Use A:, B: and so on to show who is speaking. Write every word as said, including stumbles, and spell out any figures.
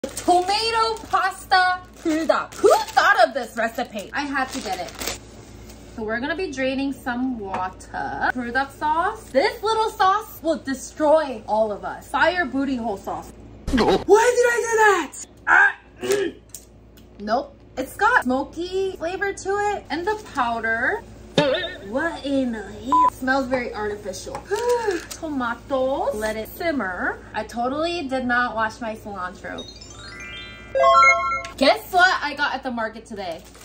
A: Tomato pasta 불닭. Who thought of this recipe? I had to get it. So we're gonna be draining some water. 불닭 sauce. This little sauce will destroy all of us. Fire booty hole sauce. Why did I do that? Ah. Nope. It's got smoky flavor to it. And the powder. What in the hell? It smells very artificial. Tomatoes. Let it simmer. I totally did not wash my cilantro. Guess what I got at the market today?